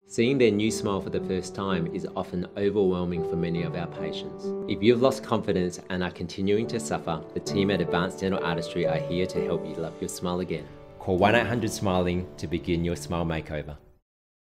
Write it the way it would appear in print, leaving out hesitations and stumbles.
Seeing their new smile for the first time is often overwhelming for many of our patients. If you've lost confidence and are continuing to suffer, the team at Advanced Dental Artistry are here to help you love your smile again. Call 1-800-SMILING to begin your smile makeover.